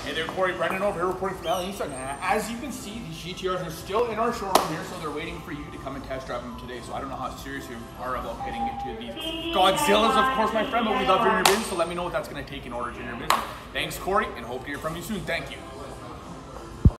Hey there, Cory. Brendan over here reporting from LA. As you can see, these GTRs are still in our showroom here, so they're waiting for you to come and test drive them today. So I don't know how serious you are about getting into these Godzillas, of course, my friend, but we love hearing your business, so let me know what that's going to take in order to your business. Thanks, Cory, and hope to hear from you soon. Thank you.